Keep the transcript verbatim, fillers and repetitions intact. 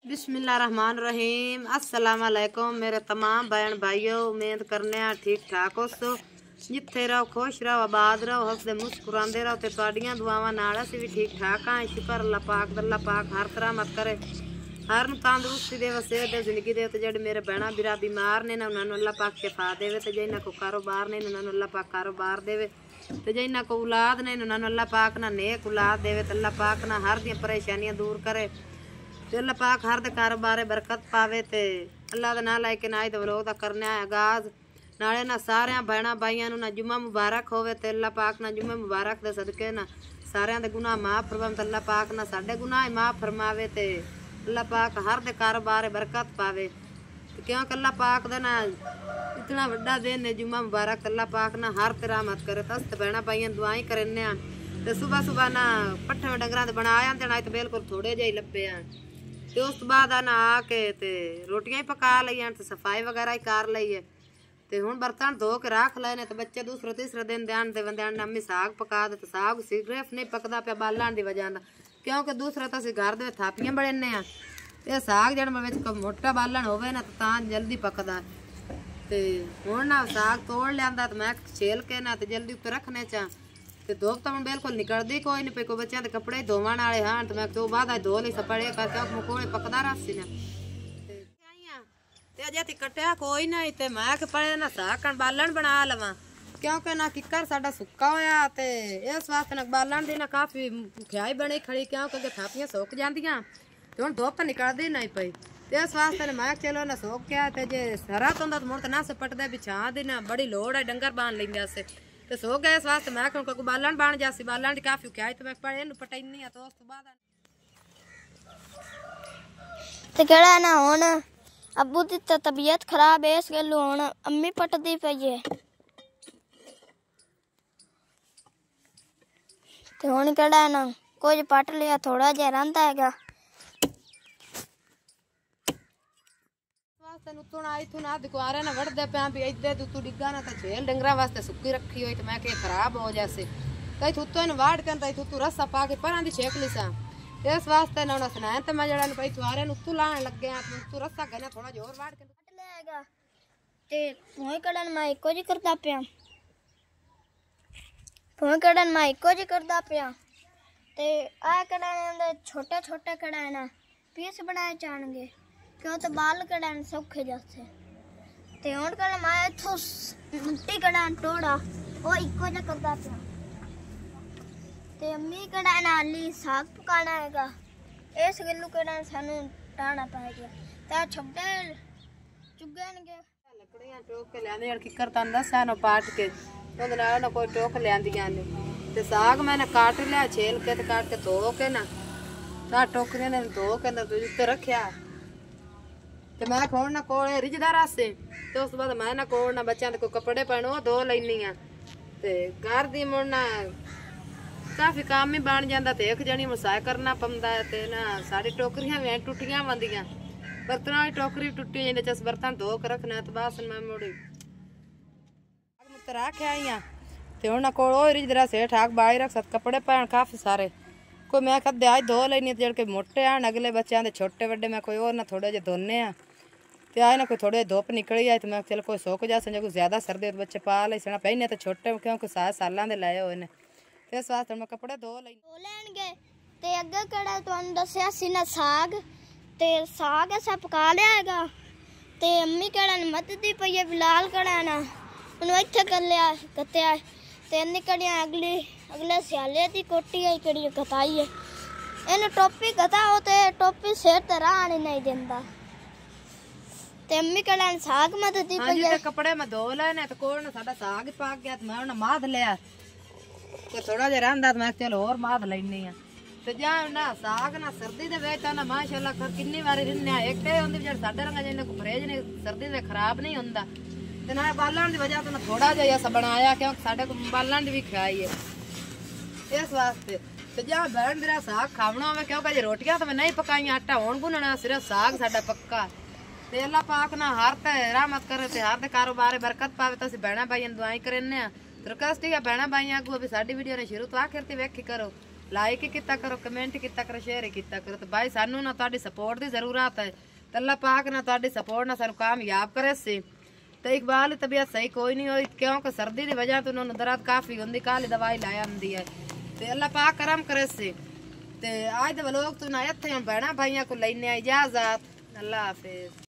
बिस्मिल्लाहिर्रहमानिर्रहीम। अस्सलाम वालेकुम मेरे तमाम बहन भाइयों, उम्मीद करने आ ठीक ठाक हो सो। जिथे रहो खुश रहो, आबाद रहो, हसदे मुस्कुराते रहो। तो तुहाडियां दुआवां नाल असीं भी ठीक ठाक हाँ। शुक्र अल्लाह पाक अल्लाह पाक हर तरह मत करे, हर नूं तंदुरुस्ती देवे, सेहत दे, जिंदगी दे। ते जेहड़े मेरे भैणा बिरा बीमार ने ना, उन्हां नूं अल्लाह पाक शिफा देवे। ते जिन्हां को कारोबार ने, उन्हां नूं अल्लाह पाक कारोबार देवे। ते जिन्हां को औलाद ने, उन्हां नूं अल्लाह पाक ना नेक औलाद देवे। ते अल्लाह पाक ना हर दियां परेशानियां दूर करे। ते अल्लाह पाक हर दे कारोबार बरकत पावे। ते अल्लाह दा नाम लैके ना ते व्लोग दा करने आगाज नाले ना सारे भैणा भाइयों नूं ना जुम्मा मुबारक होवे। ते अल्लाह पाक ना जुम्मे मुबारक दे सदके ना सारिਆਂ दे गुनाह माफ फरमावे। अल्लाह पाक ना साडे गुनाह माफ फरमावे। ते अल्लाह पाक हर दे कारोबार बरकत पावे। क्योंकि अल्लाह पाक दा ना इतना वड्डा दिन है जुम्मा मुबारक। अल्लाह पाक ना हर ते रहमत करे। तस ते भैणा भाइयों दुआई करने ते सुबह सुबह ना पट्ठे डंगरां दे बनाया ते ना ते बिल्कुल थोड़े जे लब्बे आ। ते उस तो बाद ना आके ते रोटियां ही पका लईयां ते सफाई वगैरह ही कर लई है। ते हुण बर्तन धो के रख लए ने। ते बच्चे दूसरे तीसरे दिन ध्यान दे बंदे अम्मी साग पका दे। ते साग सिर्फ नहीं पकदा पे बालन दी वजह नाल, क्योंकि दूसरे तो असीं घर दे थापियां बड़ेने आ। ते साग जड़ विच मोटा बालन होवे ना तां जल्दी पकदा। ते हुण ना साग तोड़ लियांदा ते मैं छेल के ना ते जल्दी उत्ते रखने चा। ते धोप तो बिल्कुल निकलदी कोई नहीं पे। कोई बच्चों के कपड़े धोवन वाले हाँ। तो मैं तो बाद धो ली सपड़े करके मकोड़े पकदा रसी ने। ते अजे ती कटिया कोई नहीं। ते मैं पड़े ना साग बालन बना लवां, क्योंकि ना किकर साडा सुक्का होया। ते इस वास्ते ना बालन दी ना काफी भुखियाई बनी खड़ी, क्योंकि थापियां सुक जांदियां ते हुण धुप निकलदी नहीं पई। ते इस वास्ते मैं चलो ना सुक गया। ते जे हरा तुंदा तो मुड़ ते ना सपटदे बिछा दी ना बड़ी लोड़ है, डंगर बांध लैंदे असे। ते सो गए इस वास्ते मैं कोई बालन बन जासी। बालन दी काफी भुखियाई ते मैं पड़े इनू पटैनी आ। तो उस तो बाद ते केड़ा ना हुण अब्बू दी तबीयत खराब है, इस गल्लों हुण अम्मी पटदी पई है। ते हुण केड़ा ना कुछ पट लिया, थोड़ा जिहा रहिंदा हैगा। दुआरे ना वढ़दे पिया भी इधे तू डिग्गा ना तो झेल डंगरा वास्ते सुक्की रखी हुई। तो मैं के खराब हो जासे कई थुत्तो इन वाड़ के तई थुत्तू रस्सा पा के परां दी छेक ली सा। इस वास्ते ना उन्हें सुनाया। तो मैं जड़ा भाई तुआरे उत्तू लाने लगे तू रस्सा गने थोड़ा जोर वाड़ के लेगा। ते भोई कड़न मैं इको जी करदा पिया, भोई कड़न मैं इको जी करदा पिया। ते आ कड़न छोटे छोटे कड़ा ना पीस बनाए चाणगे, क्यों तो बाल कड़न सौखे जाते। ते हुण कड़न मैं इथों मिट्टी कड़न टोड़ा वो इको जी करदा पिया। ते अम्मी कड़न आली साग पकाना हैगा, इस गल्लू कड़न सानू टाणा पाएगा। ता छब्बे चुगणगे लकड़ियां टोक के लियांदे यार किकर तन दस्या ना पाट के ओदे नाल ना कोई टोक लियांदियां ने। ते साग मैंने काट लिया छेल के ते काट के धो के ना ता टोकरे ने धो के ना उत्ते रखया। ते मैं खोण ना कोले रिजदा रसे। ते उस बाद मैं ना कोण ना बच्चों के कोई कपड़े पहनो धो लैनी आ। ते घर दी मुड़ ना काफी काम ही बन जाता। तो एक जनी मसाए करना पौंदा है। ते ना सारी टोकरियां भी टुटियां वंदियां, बर्तनों की टोकरी टुटी जिन्हें चस बर्तन धो के रखना। तो बस मैं मुड़ी रख आई हाँ। तो हुण कोल रिजदा से ठाक बाई रख सक कपड़े पैन काफी सारे कोई मैं कदे आज धो लैनी। जेड़ के मोटे आन अगले बच्चों के छोटे वड्डे मैं कोई और ना थोड़े जे धोने आ। ते आए ना कोई थोड़े धुप निकली आए। तो मैं चल कोई सुक जा जो कोई ज्यादा सर्दी तो बच्चे पा ले सना पहने। तो छोटे क्योंकि सात सालों के लाए हुए ने। ते इस वास्ते मैं कपड़े धो लई धो लैणगे। ते अगे कड़ा तुहानू दस्सिया सी ना साग, ते साग असा पका लिया हैगा। ते अम्मी कड़ा मददी पई है बिलाल कड़ा ना उन्होंने इत्थे कर लिया कत्या। ते निकलिया अगली अगले स्याले दी कोटी आई कड़ी कताई है। इन टोपी कताओ ते टोपी सिर ते राह नहीं देंदा। ते अम्मी कड़ा साग मददी पई है। कपड़े मैं धो लेने तो कोल ना साडा साग पक गया। तो मैं उन्हें माध लिया तो थोड़ा जिहा रहिंदा। तो मैं चलो होर माध लैनी आ। ते जा ना साग ना सर्दी दे विच ना माशाअल्लाह किन्नी वारी रिन्ने एक ते हुंदी जेड़ साडे रंगा जिन्ने को परहेज ने सर्दी दे खराब नहीं हुंदा। ते ना बालन दी वजह तो ना थोड़ा जिहा ऐसा बनाया, क्योंकि साडे को बालन दी भी खाई है इस वास्ते। ते जा बैण मेरा साग खावना होवे, क्योंकि जे रोटियां तो मैं नहीं पकाई आटा हुण गुनना सिर्फ साग साडा पक्का। ते अल्लाह पाक ना हर ते रहमत करे ते हर दे कारोबार बरकत पावे। तो असीं भैणा भाईयां दुआई करने आ। रिक्वेस्ट है भैणा भाईयां अगू भी साडी वीडियो ने शुरू तो आखिर ते वेखी करो। ਲਾਈਕ ਕੀਤਾ ਕਰੋ, ਕਮੈਂਟ ਕੀਤਾ ਕਰੋ, ਸ਼ੇਅਰ ਕੀਤਾ ਕਰੋ। ਤੇ ਬਾਈ ਸਾਨੂੰ ਨਾ ਤੁਹਾਡੀ ਸਪੋਰਟ ਦੀ ਜ਼ਰੂਰਤ ਹੈ ਤੇ ਅੱਲਾਹ ਪਾਕ ਨਾ ਤੁਹਾਡੀ ਸਪੋਰਟ ਨਾਲ ਸਾਨੂੰ ਕਾਮਯਾਬ करे सी। तो इकबाल की तबीयत सही कोई नहीं हुई क्योंकि सर्दी की वजह तो उन्होंने दर्द काफ़ी होंगी, काली दवाई लाया आती है। तो अल्लाह पाक करम करे सी। ते आज दे लोग तो ना इत्थे भैणा भाइयों को लेने इजाजत। अल्लाह हाफिज।